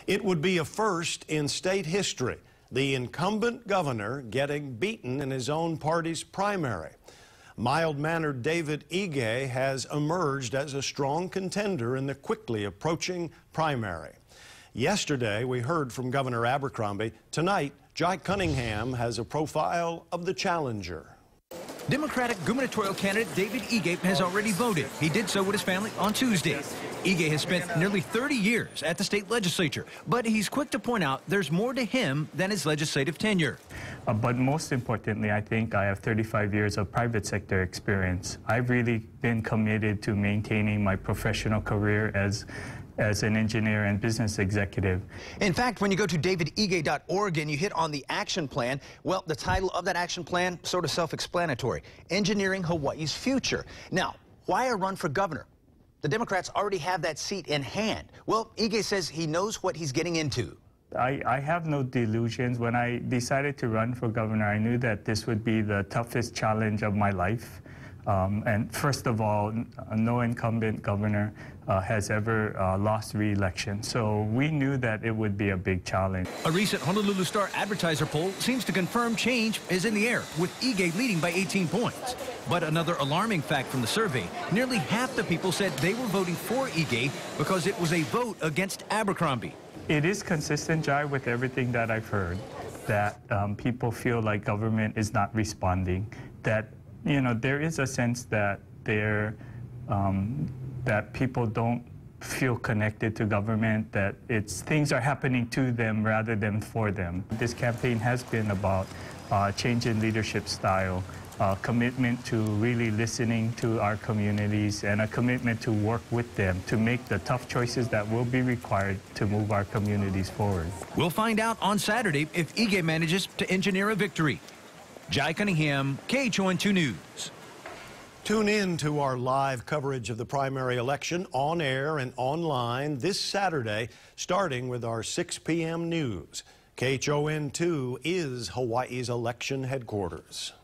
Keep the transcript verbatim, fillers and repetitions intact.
It would be a first in state history, the incumbent governor getting beaten in his own party's primary. Mild-mannered David Ige has emerged as a strong contender in the quickly approaching primary. Yesterday, we heard from Governor Abercrombie. Tonight, Jai Cunningham has a profile of the challenger. Democratic gubernatorial candidate David Ige has already voted. He did so with his family on Tuesday. Ige has spent nearly thirty years at the state legislature, but he's quick to point out there's more to him than his legislative tenure. Uh, but most importantly, I think I have thirty-five years of private sector experience. I've really been committed to maintaining my professional career as as an engineer and business executive. In fact, when you go to david ige dot org and you hit on the action plan, well, the title of that action plan, sort of self-explanatory, Engineering Hawaii's Future. Now, why a run for governor? The Democrats already have that seat in hand. Well, Ige says he knows what he's getting into. I, I have no delusions. When I decided to run for governor, I knew that this would be the toughest challenge of my life. Um, and first of all, no incumbent governor uh, has ever uh, lost re-election. So we knew that it would be a big challenge. A recent Honolulu Star Advertiser poll seems to confirm change is in the air, with Ige leading by eighteen points. But another alarming fact from the survey, nearly half the people said they were voting for Ige because it was a vote against Abercrombie. It is consistent, Jai, with everything that I've heard, that um, people feel like government is not responding, that you know, there is a sense that they're, um, that people don't feel connected to government, that it's things are happening to them rather than for them. This campaign has been about uh, change in leadership style, uh, commitment to really listening to our communities, and a commitment to work with them to make the tough choices that will be required to move our communities forward. We'll find out on Saturday if Ige manages to engineer a victory. Jai Cunningham, K H O N two News. Tune in to our live coverage of the primary election on air and online this Saturday, starting with our six p m news. K H O N two is Hawaii's election headquarters.